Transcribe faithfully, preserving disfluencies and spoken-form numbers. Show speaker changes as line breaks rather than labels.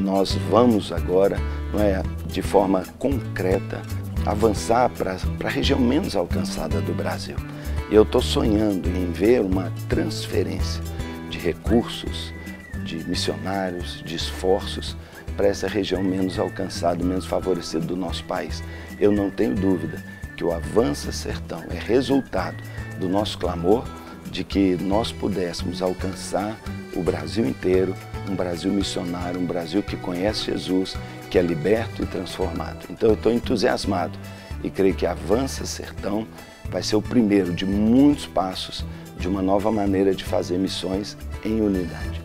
nós vamos agora, não é, de forma concreta, avançar para a região menos alcançada do Brasil. E eu estou sonhando em ver uma transferência de recursos, de missionários, de esforços para essa região menos alcançada, menos favorecida do nosso país. Eu não tenho dúvida que o Avança Sertão é resultado do nosso clamor de que nós pudéssemos alcançar o Brasil inteiro, um Brasil missionário, um Brasil que conhece Jesus, que é liberto e transformado. Então eu estou entusiasmado e creio que Avança Sertão vai ser o primeiro de muitos passos de uma nova maneira de fazer missões em unidade.